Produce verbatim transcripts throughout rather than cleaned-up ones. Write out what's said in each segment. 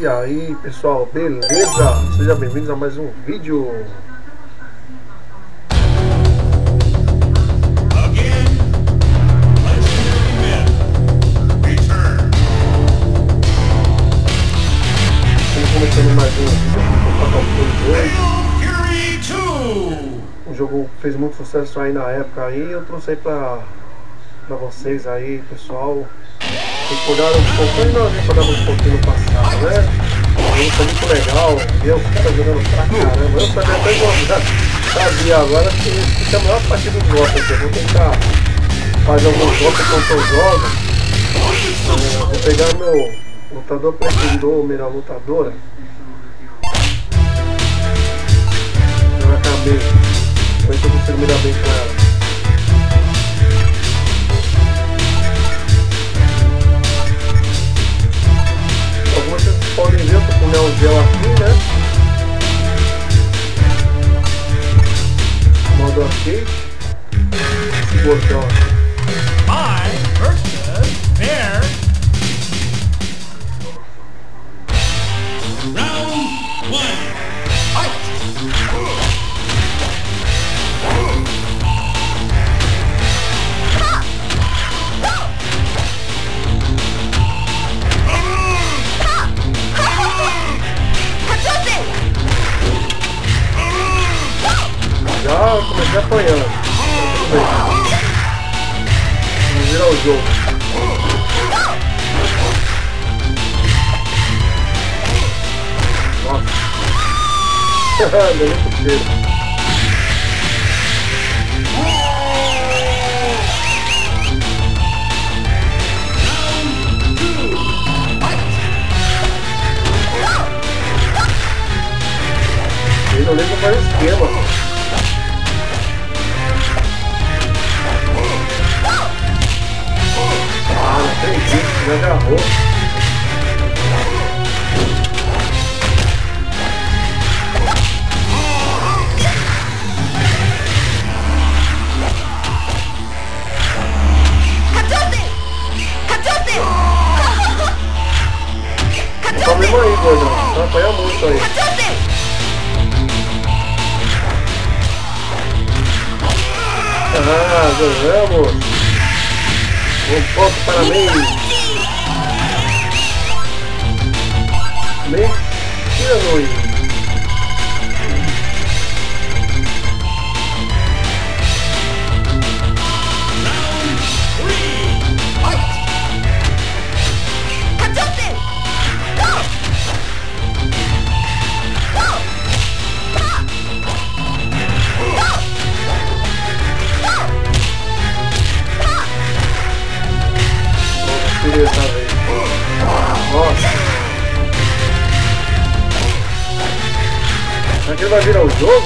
E aí pessoal, beleza? Sejam bem-vindos a mais um vídeo. Estamos começando mais um vídeo. O jogo fez muito sucesso aí na época aí, eu trouxe aí pra, pra vocês aí, pessoal. Recordaram um pouquinho, nós recordamos um pouquinho no passado, né? O jogo foi muito legal, eu cara jogando pra caramba, eu sabia até jogar, sabia, agora que fica a maior parte dos jogos aqui. Eu vou tentar fazer alguns jogos enquanto eu jogo. Eu vou pegar meu lutador preferido, ou melhor, lutadora. Eu acabei, eu estou conseguindo me dar bem com ela. Podem ver, eu tô com o Neo Geo aqui, né? Modo arcade. Esse botão. I versus Bear. Round one. Fight. Já comecei apanhando. Tudo bem. Vamos virar o jogo. Nossa. Deu muito cheiro. Ele não lembra mais o esquema. Ah, não acredito, me agarrou. Não tá mesmo aí, gordão. Vai apanhar muito aí. Ah, ganhamos. Um ponto para mim. Mentira, Luiz. Dessa vez. Nossa. Será que ele vai virar o jogo?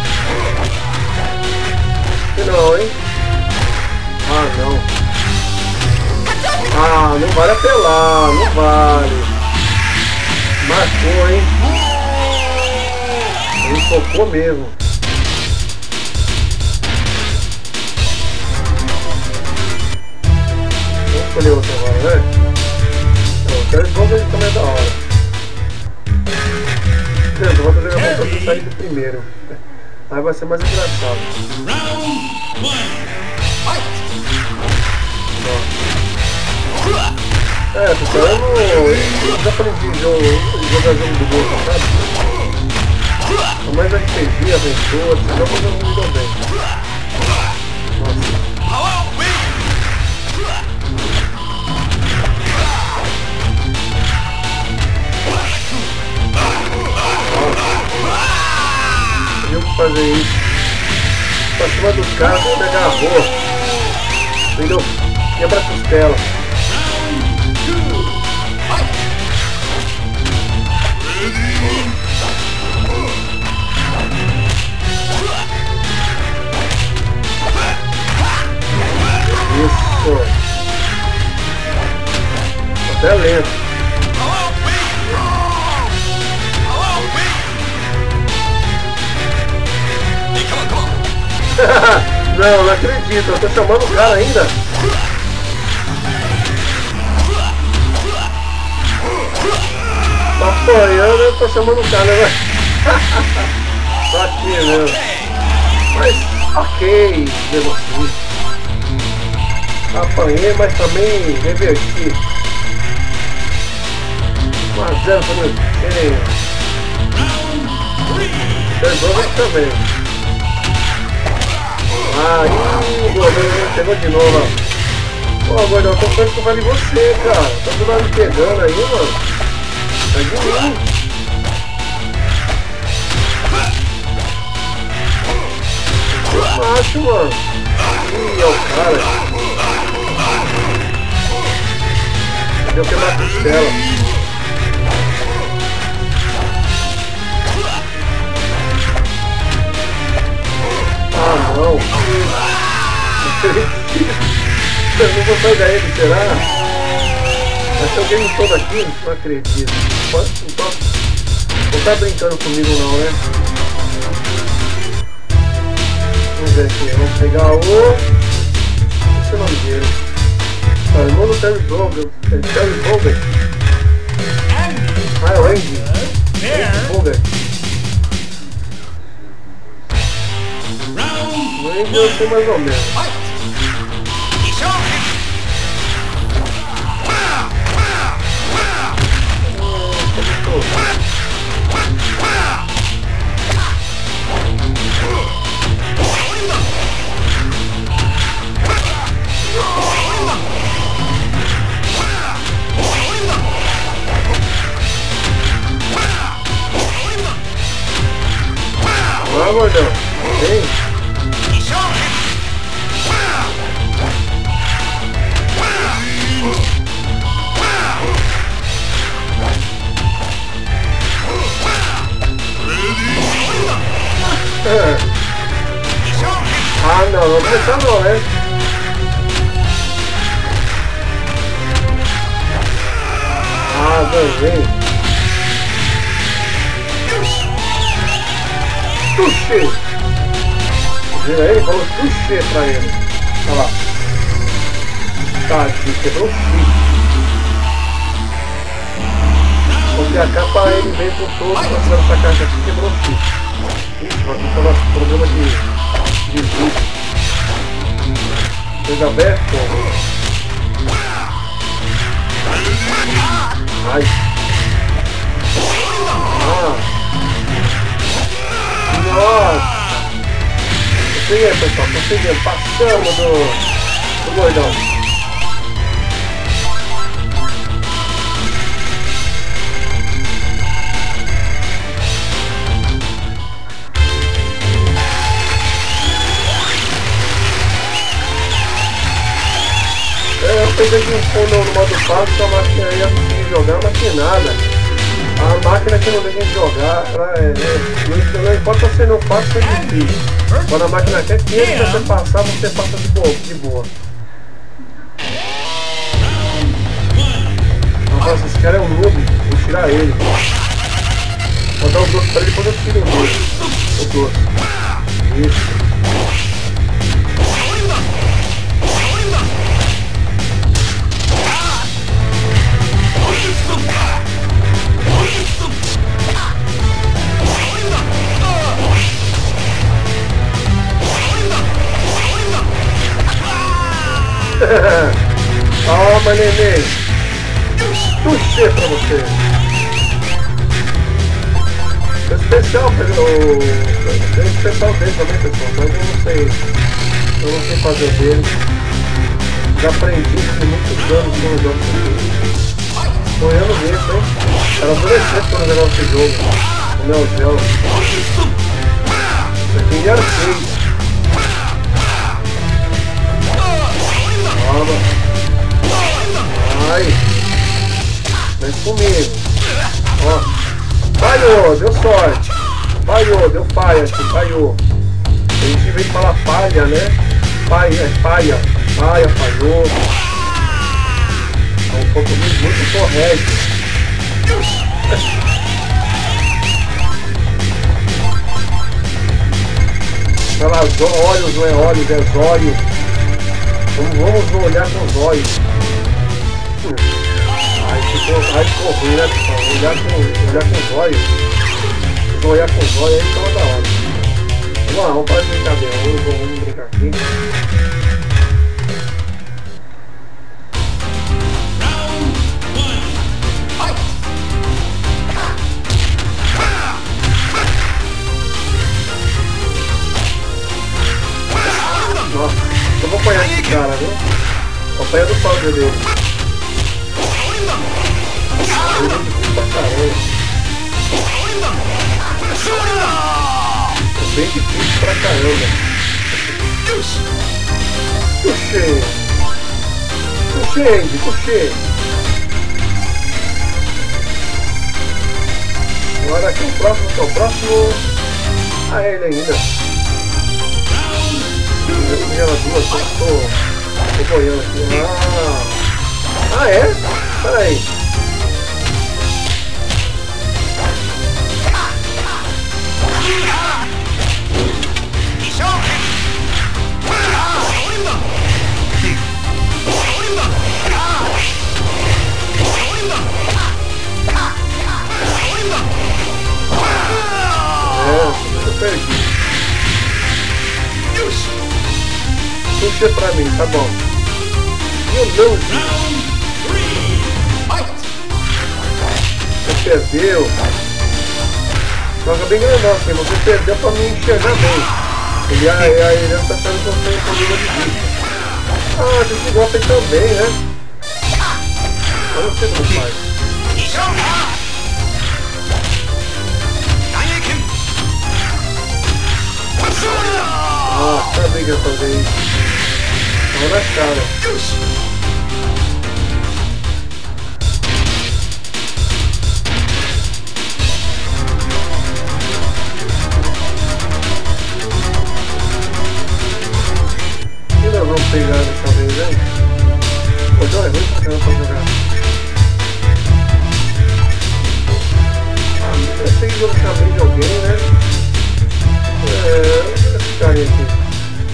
Que não, hein? Ah, não. Ah, não vale apelar, não vale. Marcou, hein? Ele focou mesmo. Vamos escolher outro agora, né? Eu quero igual ele também é da hora. Beleza, eu vou jogar pra você sair do primeiro. Aí vai ser mais engraçado. É, pessoal, eu não. Eu já aprendi jogo, jogar jogo do Golfo, sabe? Mais R P G, aventura, esses jogos eu não me dou bem. Nossa. Fazer isso pra cima do cara, me agarrou, entendeu? Quebra a costela. Isso, até lento. Não, não acredito, eu tô chamando o cara ainda. apanhando, eu tô chamando o cara, né? Só aqui mesmo. Mas ok, mesmo assim. Apanhei, mas também reverti. um a zero para o meu time. Pegou também. Aí, o goleiro pegou de novo. Pô, gordão, eu tô ficando com de você, cara. Tá toda hora me pegando aí, mano. Tá de mim. Que macho, mano. Ih, é o cara. Deu que na costela. Ah, não. Eu não vou sair daí, será? Vai ter alguém todo aqui? Não acredito. Pode, não, tô, não tá brincando comigo não, né? Vamos ver aqui. Vamos pegar o... Esse é o nome dele. Ah, o irmão do Terry Bogard. Terry Bogard. Ah, é o Andy. Terry Bogard. O Andy eu sei mais ou menos. Vai, gordão. Vem. Ah, não, não começar não, né? Ah, ganhei. Tuxê! Vira aí, falou tuxê pra ele. Olha lá. Tá, aqui, quebrou o chifre. Porque a capa ele veio com todo, passando essa caixa aqui, quebrou o chifre. Ixi, vai ter um problema de, de vídeo. Fez aberto? Ai. Ah. Nossa. Consegui, pessoal, consegui. Passamos do, do gordão. Eu pensei que no, no modo fácil a máquina ia conseguir jogar, mas que nada. A máquina que não deixa de jogar, ela é, é, não, não importa se não fácil, é difícil. Quando a máquina quer que ele você passar, você passa de boa. De boa. Nossa, esse cara é um noob, vou tirar ele. Vou dar o doce pra ele, depois eu tiro o doce. O doce. Isso. Toma, neném. Tuxê pra você. É especial, o... tem especial dele também, pessoal, mas eu não sei. Eu não sei fazer dele. Já aprendi por muitos anos com os jogos. Sonhando nisso, hein? Era adolescente quando eu jogava esse jogo. O Neo Geo. Isso aqui era feio. Toma. Ai. Vem comigo. Ó. Falhou, deu sorte. Falhou, deu palha aqui, falhou. A gente veio falar palha, né? Palha, é palha. Palha, falhou. É um português muito correto. Olha lá, olhos, não é olhos, é zóio. Vamos, vamos olhar com os olhos. Hum. Ai. Ficou vontade de correr, né, pessoal? Olhar com, olhar com os olhos. Se olhar com os olhos aí fica da hora. Vamos lá, vamos fazer brincadeira. Vamos, vamos brincar aqui. Nossa, eu vou apanhar esse cara, viu? Vou apanhar do pau dele. Ele é difícil pra caramba. É bem difícil pra caramba. Puxei. Puxei, puxei. Agora aqui o próximo, que é o próximo. Ah, ele ainda. Eu peguei ela duas, eu tô, tô boiando aqui. Ah, ah é? Pera aí. É, eu perdi. Puxa pra mim, tá bom. Meu Deus! Você perdeu. Joga bem grandão assim, você perdeu pra me enxergar bem. Ele, a, a Helena tá achando que eu tenho problema de vista. Ah, a gente gosta aí também, né? Eu não sei como faz. Ah, sabia que ia fazer isso. Tava na cara. Ainda vamos pegar dessa vez, né? O jogo é ruim pra caramba pra jogar. Ah, eu sei que eu acabei de alguém, né? É, esse cara aqui.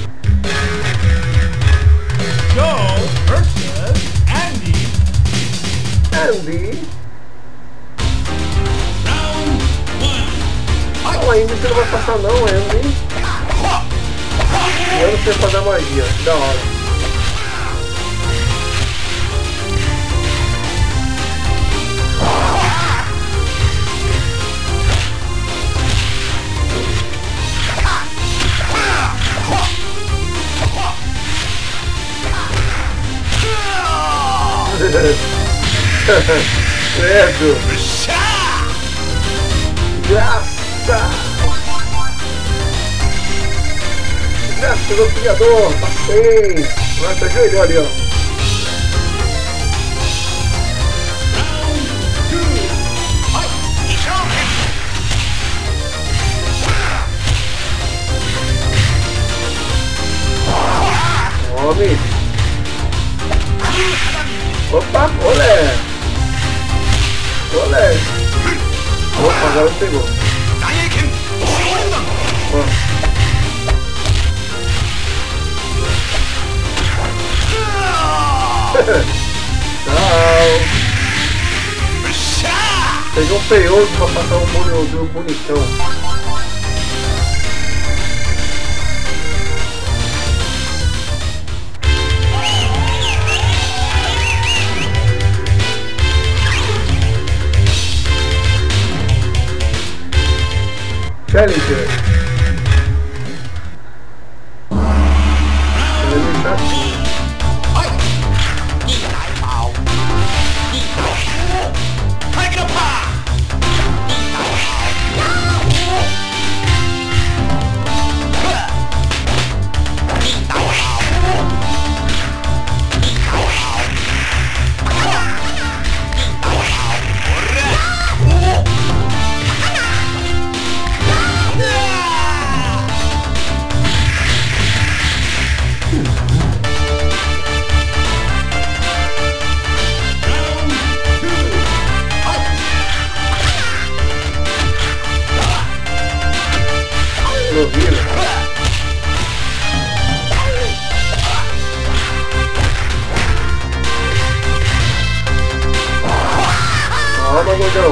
Joe versus Andy. Andy. Round one. Oh, ainda você não vai passar não, Andy. Eu não sei fazer magia, que da hora. Credo! Graça! Graça do criador! Passei! Nossa, ajoelhou ali, ó! Homem! Opa, olé! Olé! Opa, agora pegou. Ó. Tchau! Pegou um feioso pra passar um molho bonitão. Challenger. Ele é chatinho. gordão.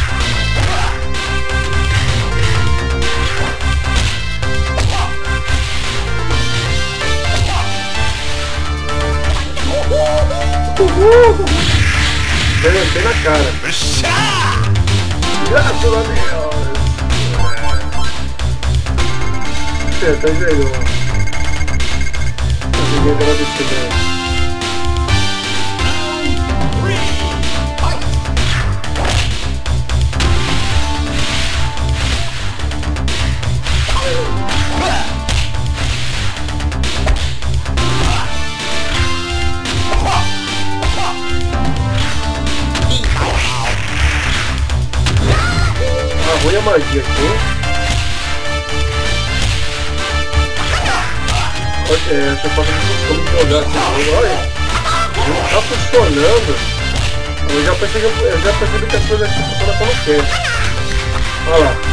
Uhul! Bem na cara. Graças a Deus! É, tá vendo? Ninguém dela descendo. Arruia a magia aqui. É, essa parte de como jogar assim, olha, não tá funcionando. Eu já percebi, eu já percebi que as coisas aqui funcionam como quer. Olha lá.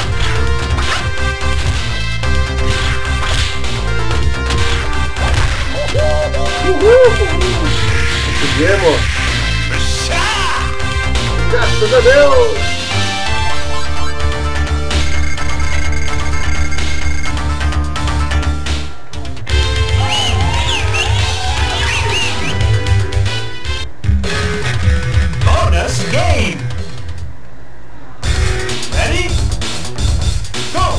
Uhul! Conseguimos! Graças a Deus! Game. Ready? Go.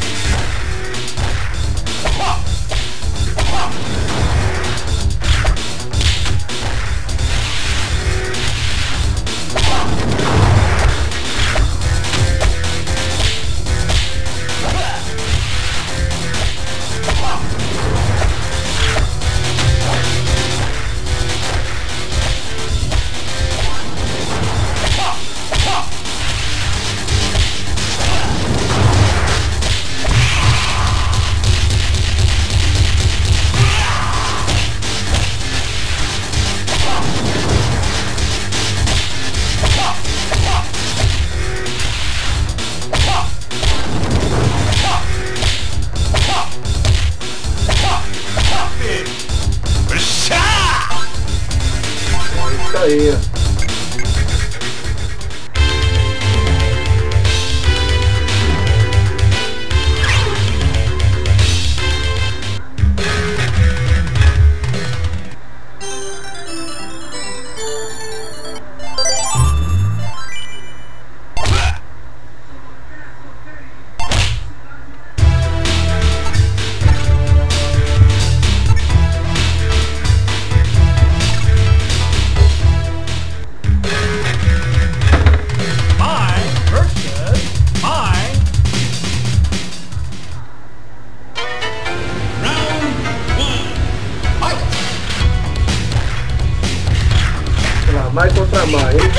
Aí. Mais contra mais, hein?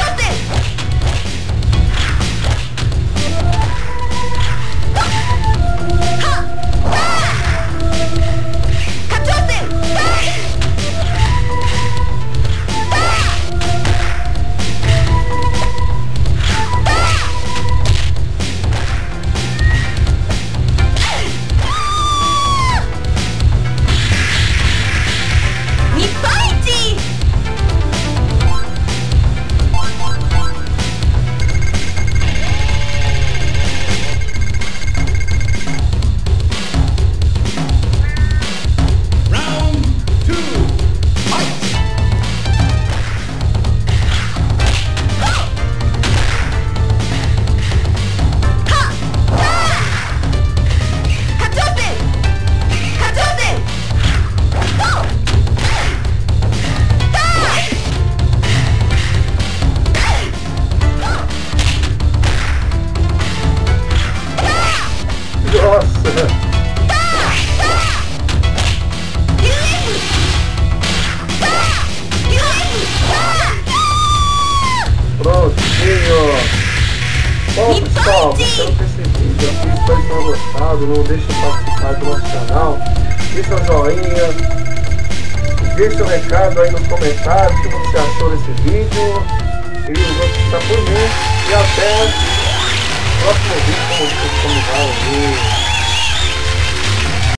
Bom pessoal, espero que esse vídeo aqui espero que tenham gostado. Não deixe de participar do nosso canal, deixe um joinha, deixe um recado aí nos comentários o que você achou desse vídeo. E vamos ficar por mim. E até o próximo vídeo, como, como vai ver.